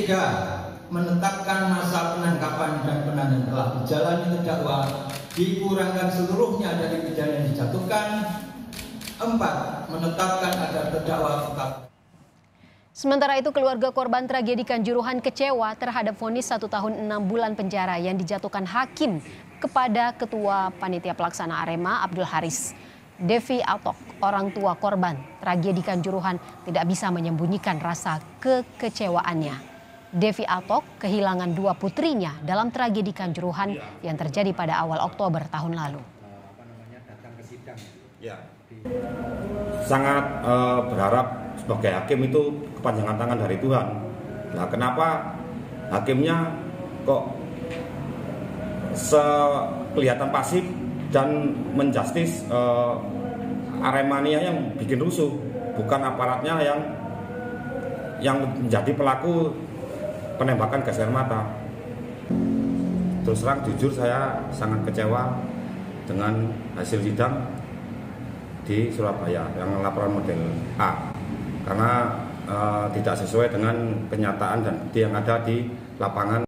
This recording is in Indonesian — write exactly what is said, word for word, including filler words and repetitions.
Ketiga, menetapkan masa penangkapan dan penahanan telah dijalani terdakwa dikurangkan seluruhnya dari pidana yang dijatuhkan. Empat, menetapkan agar terdakwa tetap. Sementara itu, keluarga korban tragedi Kanjuruhan kecewa terhadap vonis satu tahun enam bulan penjara yang dijatuhkan hakim kepada Ketua Panitia Pelaksana Arema Abdul Haris. Devi Atok, orang tua korban tragedi Kanjuruhan, tidak bisa menyembunyikan rasa kekecewaannya. Devi Atok kehilangan dua putrinya dalam tragedi Kanjuruhan yang terjadi pada awal Oktober tahun lalu. Ya, sangat uh, berharap sebagai hakim itu kepanjangan tangan dari Tuhan. Nah, kenapa hakimnya kok kelihatan pasif dan menjustis uh, Aremania yang bikin rusuh, bukan aparatnya yang yang menjadi pelaku penembakan gas air mata. Terus terang jujur saya sangat kecewa dengan hasil sidang di Surabaya yang laporan model A, karena uh, tidak sesuai dengan kenyataan dan bukti yang ada di lapangan.